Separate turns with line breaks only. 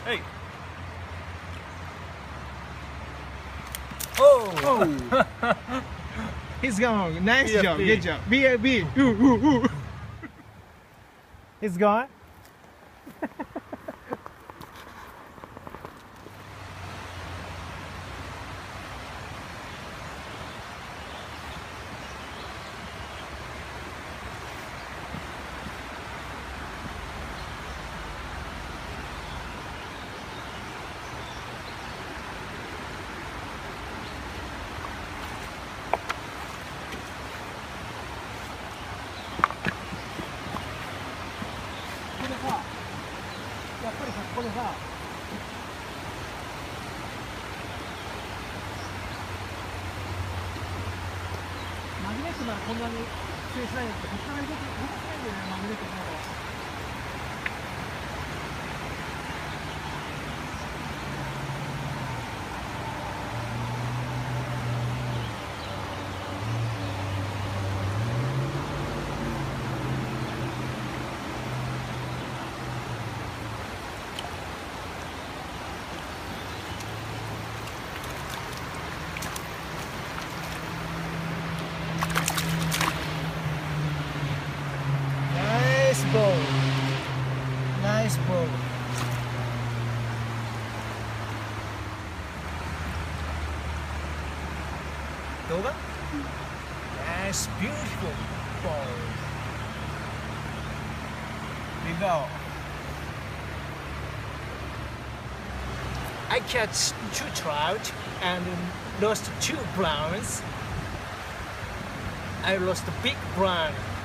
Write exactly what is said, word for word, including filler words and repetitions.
Hey. Oh.
Oh. He's gone. Nice
B F B.
job. Good job. B F B. Ooh, ooh, ooh. He's gone. Nice ball. Nice ball. Doga? Nice, beautiful ball. We go. I catch two trout and lost two browns. I lost a big brown.